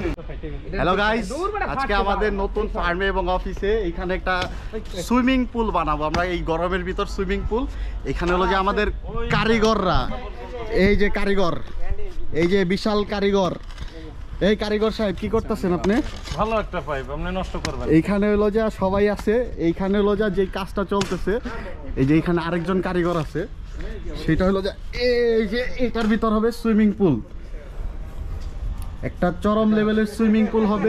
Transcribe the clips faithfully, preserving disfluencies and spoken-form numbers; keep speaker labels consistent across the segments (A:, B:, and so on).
A: Hello guys, আজকে আমাদের নতুন ফার্মে এবং অফিসে এখানে একটা সুইমিং পুল বানাবো আমরা। এই গরমের ভিতর সুইমিং পুল। এখানে হলো যে আমাদের কারিগররা, এই যে কারিগর, এই যে বিশাল কারিগর, এই কারিগর সাহেব কি করতেছেন আপনি?
B: ভালো একটা পাইপ আপনি নষ্ট করবেন।
A: এইখানে হলো যে সবাই আছে, এইখানে হলো যে কাজটা চলতেছে, এই যে এখানে আরেকজন কারিগর আছে, সেটা হলো যে এই যে এটার ভিতর হবে সুইমিং পুল, একটা চরম লেভেলের সুইমিং পুল হবে।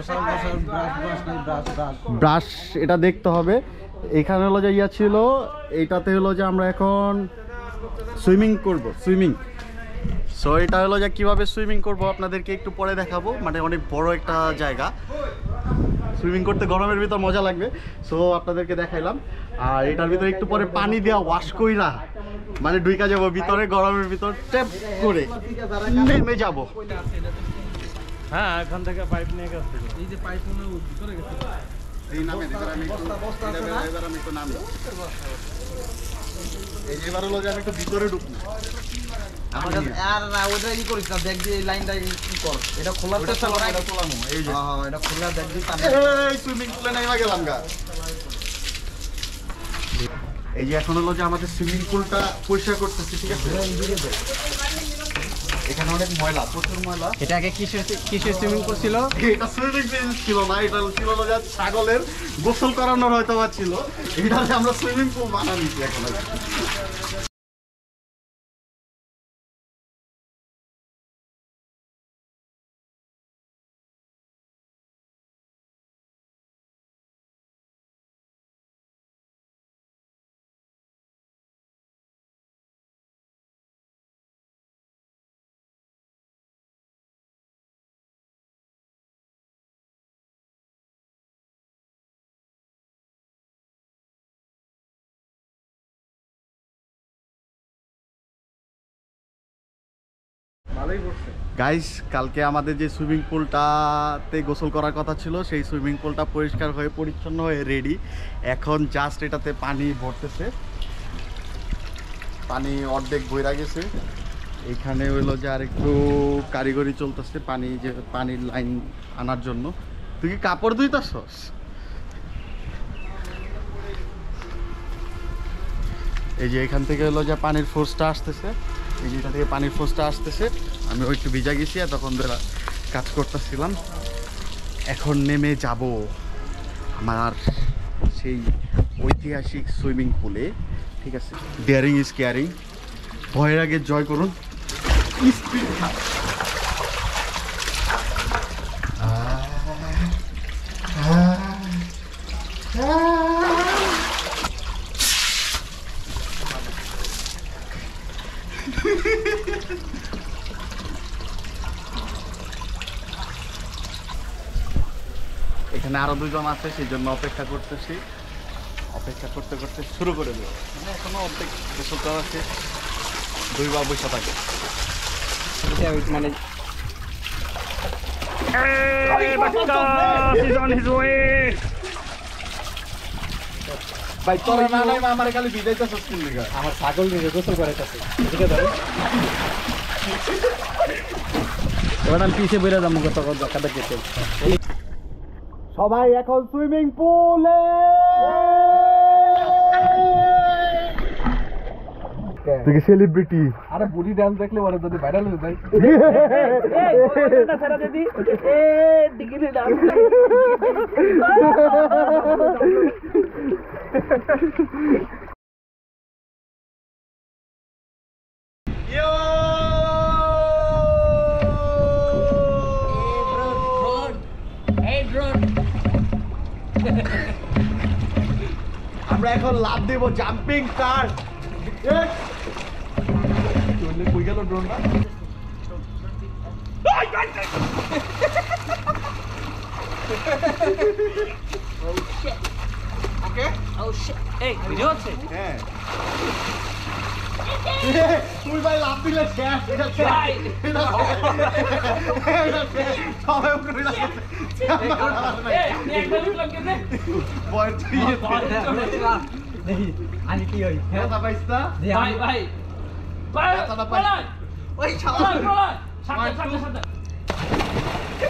A: ব্রাশ এটা দেখতে হবে। এখানে হলো যে ইয়া ছিল, এইটাতে হলো যে আমরা এখন সুইমিং করব, সুইমিং। সো এটা হলো যে কীভাবে সুইমিং করব আপনাদেরকে একটু পরে দেখাবো। মানে অনেক বড় একটা জায়গা, সুইমিং করতে গরমের ভিতর মজা লাগবে। সো আপনাদেরকে দেখাইলাম। আর এটার ভিতরে একটু পরে পানি দেওয়া ওয়াশ কইরা মানে ঢুইকা যাবো ভিতরে, গরমের ভিতর ট্যাপ করে নেমে যাব।
B: হ্যাঁ, এখান থেকে পাইপ নিয়ে গেছে।
C: এই যে পাইপ মনে ভিতরে গেছে,
A: এই নামে এবার আমি একটু এবার আমি একটু নামি। এই যে এবার হলো যে আমি একটু ভিতরে ঢুকবো।
C: আমাদের আর না ওইটা কি করিস না, দেখ যে এই লাইনটা কি কর, এটা খোলাতে চলো না, এটা খোলামু। এই যে হ্যাঁ এটা খোলা দেখ যে পানি।
A: এই সুইমিং পুলে নাইমা গেলাম গা। এই যে এখন হলো যে আমাদের সুইমিং পুলটা পরিষ্কার করতেছি, ঠিক আছে? এখানে অনেক ময়লা, প্রচুর ময়লা।
C: এটা আগে কিসের কিসের সুইমিং পুল ছিল?
A: এটা সুইমিং পুল ছিল না, এটা ছিল হলো যে ছাগলের গোসল করানোর হয়তো বা ছিল। এটাতে আমরা সুইমিং পুল বানাইছি এখন। গাইস, কালকে আমাদের যে সুইমিং পুলটাতে গোসল করার কথা ছিল, সেই সুইমিং পুলটা পরিষ্কার হয়ে পরিচ্ছন্ন হয়ে রেডি। এখন জাস্ট এটাতে পানি ভরতেছে, পানি অর্ধেক বইরা গেছে। এইখানে হইলো যে আর একটু কারিগরি চলতেছে পানি, যে পানির লাইন আনার জন্য। তুই কি কাপড় ধুইতাছস? এই যে এখান থেকে হলো যে পানির ফোর্সটা আসতেছে, এই যে এখান থেকে পানির ফোর্সটা আসতেছে। আমি একটু ভিজা গেছি, আর তখন ধরে কাজ করতেছিলাম। এখন নেমে যাব আমার সেই ঐতিহাসিক সুইমিং পুলে, ঠিক আছে? Daring is caring. ভয়ের আগে জয় করুন। স্পিড এখানে আরো দুজন আছে, সেই জন্য অপেক্ষা করতেছি। অপেক্ষা করতে করতে শুরু করে দেবো। মানে এখনো অর্ধেক গোসল করা আছে, দুইবার বৈশা থাকে।
C: মানে
A: ভাই তোর না নাই আমার খালি ভিজাইতেছস কি লাগা?
C: আমার ছাগল নিয়ে গোসল করাইতেছে, এদিকে ধরো। এবার আমি পিছে বেরো যাবো, কত কত কাদা কেটে।
A: সবাই এখন সুইমিং পুলে। তুই কি সেলিব্রিটি?
C: আরে বডি ডান্স দেখলে ওরা যদি ভাইরাল হয়ে যায়। এই ছাড়া দিদি এ ডিগিরি ডান্স।
A: ইয়ো আমরা এখন লাভ দেব, জাম্পিং কার। কই গেল ড্রোনটা? ওকে ও শিট, এই ভিডিও আছে? হ্যাঁ। তুই ভাই লাভ দিলে শেষ। এটা ভাই এটা সবাই উপরে লাগে। এই আপনি একটা লুক কেনে বয় তুই দেখি আমি কি হই? হ্যাঁ তা পাইছতা ভাই ভাই ভাই তা পাই। ওই শালা সামনে সামনে সামনে